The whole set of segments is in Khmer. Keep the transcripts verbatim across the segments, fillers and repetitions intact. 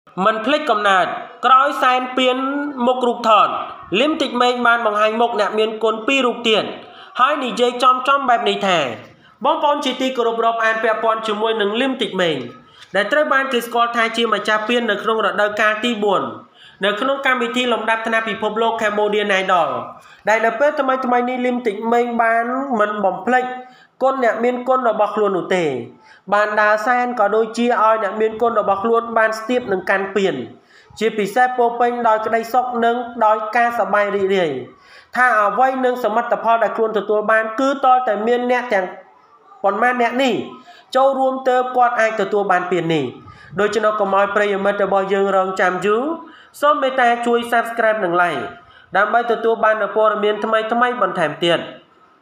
Mình click cầm nạt, cõi sign biến một rụp thọn, liếm tịch mình bàn bằng hành một nạp miên côn pi rụp tiền. Hai nì dây trong trong bạp này thẻ. Bóng con chỉ ti cổ rụp rộp an bẹp bọn chùm môi nâng liếm tịch mình. Để trời ban kì skol thai chi mà cha piên nâng không rợt đơ ca ti buồn. Nâng không cam bị thi lòng đạp thân áp bị phốp lô Cambodia này đỏ. Đại nâng bếp thầm ai thầm ai ni liếm tịch mình bán mình bỏng plek. Côn nạp miên côn ở bọc luôn ủ tề. Bàn đá sen có đôi chia oi nè miên côn ở bọc luôn ban tiếp nâng can biển. Chỉ bị xe bô bênh đòi cái đây sọc nâng đòi ca sả bay rì rì. Tha ở vay nâng sở mặt tập ho đại khuôn từ tuôn ban cứ tôi tại miên nẹ chẳng còn man nẹ nì. Châu ruông tơ quạt ai từ tuôn ban biển nì. Đôi chân nó có môi prey mất ở bò dương rong chạm dú. Số mê ta chui subscribe nâng lại. Đàm bay từ tuôn ban ở bò miên thâm ai thâm ai bằng thèm tiền.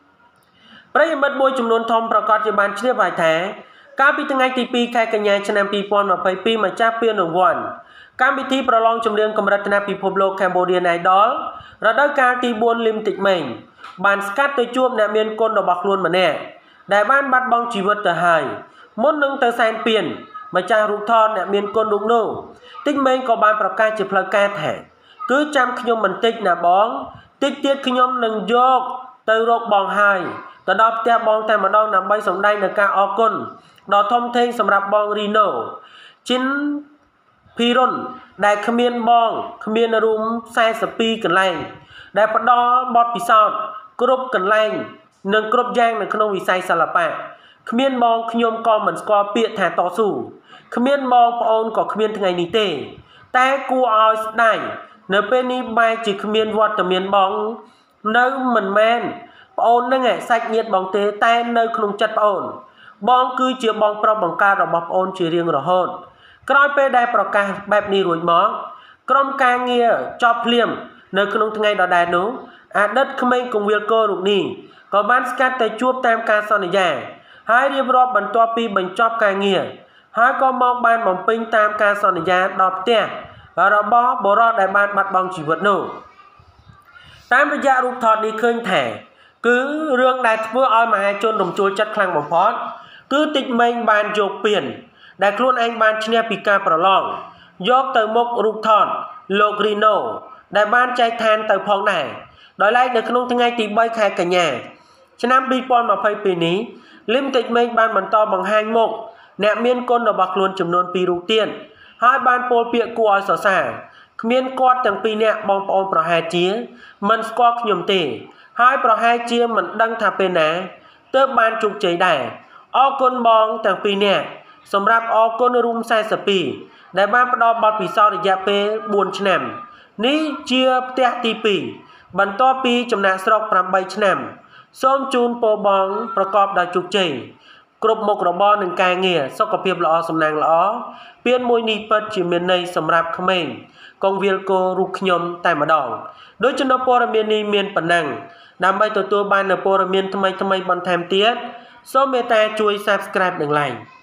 Prey mất môi chùm nôn thôngประกอบជាបានឈ្នះវ៉ៃថែកាលពីថ្ងៃទីពីរខែកញ្ញាឆ្នាំពីរពាន់ម្ភៃពីរម្ចាស់ពានរង្វាន់កម្មវិធីប្រឡងចម្រៀងកម្រិតថ្នាក់ពិភពលោក Cambodian Idol រដូវកាលទីបួន Limited Main បានស្កាត់ទៅជួបអ្នកមានគុណរបស់ខ្លួនម្នាក់ដែលបានបាត់បង់ជីវិតទៅហើយមុននឹងទៅសែនពានម្ចាស់រូបថតអ្នកមានគុណរូបនោះតិចមេងក៏បានប្រកាសជាផ្លូវការថាគឺចាំខ្ញុំបន្តិចណាបងតិចទៀតខ្ញុំនឹងយកទៅរកបងហើយទៅដល់ផ្ទះបងតែម្ដងដើម្បីសម្ដែងនៅការអរគុណដ៏ធំធេងសម្រាប់បងរីណូជីនភីរុនដែលគ្មានបងគ្មានរូមខ្សែសពីកន្លែងដែលផ្ដល់បទពិសោធន៍គ្រប់កន្លែងនិងគ្រប់យ៉ាងនៅក្នុងវិស័យសិល្បៈគ្មានបងខ្ញុំក៏មិនស្គាល់ពាក្យថាតស៊ូគ្មានបងប្អូនក៏គ្មានថ្ងៃនេះទេតែគួរឲ្យស្ដាយនៅពេលនេះបែរជាគ្មានវត្តមានបងនៅមិនមែនប្អូននឹងឯសាច់ញាតិបងទេតែនៅក្នុងចិត្តប្អូនបងគឺជាបងប្រុសបង្កើតរបស់ប្អូនជារៀងរហូតក្រោយពេលដែលប្រកាសបែបនេះរួចមកក្រុមការងារចប់ភ្លាមនៅក្នុងថ្ងៃដដែលនោះអតីតក្មេងកងវិលកោរូបនេះក៏បានស្កាត់ទៅជួបតាមការសន្យាហើយរៀបរាប់បន្ទាប់ពីបញ្ចប់ការងារហើយក៏មកបានបំពេញតាមការសន្យាដល់ផ្ទះរបស់បុរសដែលបានបាត់បង់ជីវិតនោះតាមរយៈរូបថតនេះឃើញថាគឺរឿងដែលធ្វើឲ្យមហាជនរំជួលចិត្តខ្លាំងបំផុតគឺតិចមេងបានយកពានដែលខ្លួនឯងបានឈ្នះពីការប្រឡងយកទៅមុខរូបថតលោករីណូដែលបានចែកឋានទៅផងដែរដោយឡែកនៅក្នុងថ្ងៃទីបីខែកញ្ញាឆ្នាំពីរពាន់ម្ភៃពីរនេះលឹមតិចមេងបានបន្តបង្ហាញមុខអ្នកមានគុណរបស់ខ្លួនចំនួនពីររូបទៀតហើយបានពោលពាក្យគួរឲ្យសរសើរគ្មានគាត់ទាំងពីរនាក់បងប្អូនប្រហែលជាមិនស្គាល់ខ្ញុំទេហើយប្រហែលជាមិនដឹងថាពេលណាទើបបានជោគជ័យដែរអរគុណបងទាំងពីរនាក់សម្រាប់អរគុណរួមខ្សែសពីដែលបានផ្ដល់បទពិសោធន៍រយៈពេលបួនឆ្នាំនេះជាផ្ទះទីពីរបន្ទាប់ពីចំណាក់ស្រុកប្រាំបីឆ្នាំសូមជូនពរបងប្រកបដោយជោគជ័យគ្រប់មុខរបរនិងការងារសុខភាពល្អសំណាងល្អពានមួយនេះពិតជាមានន័យសម្រាប់ក្មេងកងវិលគោរូបខ្ញុំតែម្ដងដោយចំណុចព័ត៌មាននេះមានប៉ុណ្ណឹងដើម្បីទទួលបាននូវព័ត៌មានថ្មីៗបន្ថែមទៀតសូមមេត្តាជួយ Subscribe និង Like